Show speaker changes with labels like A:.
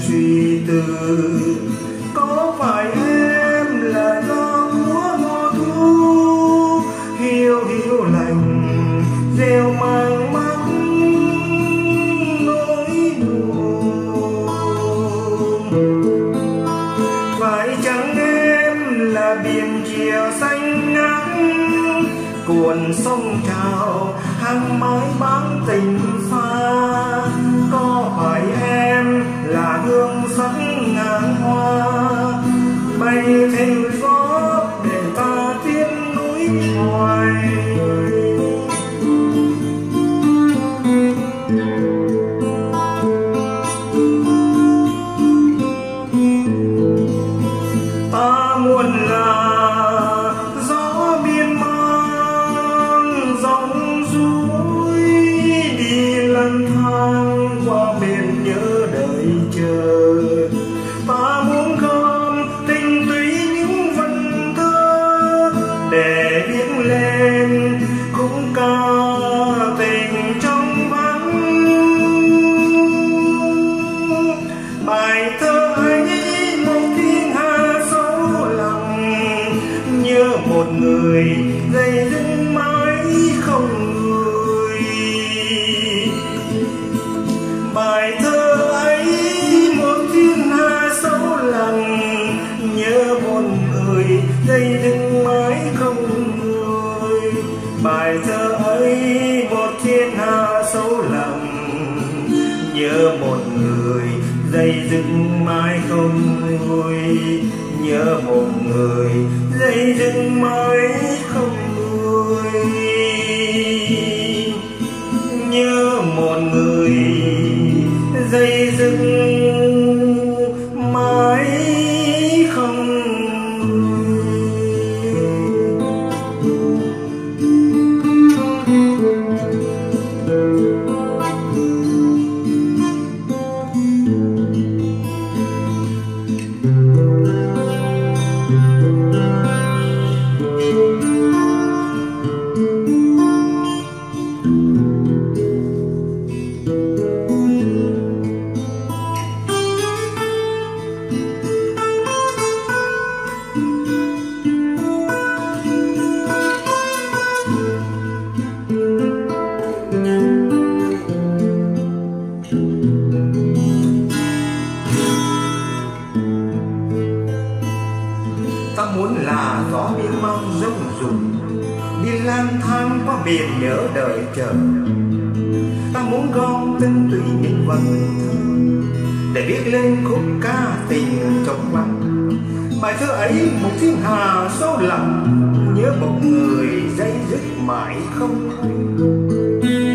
A: suy tư. Có phải em là gió múa mùa thu, hiu hiu lành reo mang mát nỗi buồn? Phải chăng em là biển chiều xanh ngát, cuộn sông trào hăng mái bán tình pha? Có phải em là hương sắc ngàn hoa, bay theo gió để ta tiến núi hoài? Ta muốn là gió biên mang dòng suối, đi lang thang qua bên nhớ đợi chờ. Ta muốn gom tinh túy những vần thơ để viết lên khúc ca tình trong vắng. Bài thơ ấy một thiên hà sâu lặng, nhớ một người dây dứt mãi không nguôi. Bài thơ ấy một thiên hà sâu lặng, nhớ một người dây dứt mãi không nguôi. Bài thơ ấy một thiên hà sâu lặng, nhớ một người dây dứt mãi không nguôi. Nhớ một người dây dứt mãi không nguôi. Nhớ một người dây dứt mãi không nguôi. Ta muốn là gió biên mang rông rụng, đi lang thang qua biển nhớ đợi chờ. Ta muốn gom tinh túy những vần thơ để viết lên khúc ca tình trong vắng. Bài thơ ấy một thiên hà sâu lặng, nhớ một người dây dứt mãi không nguôi.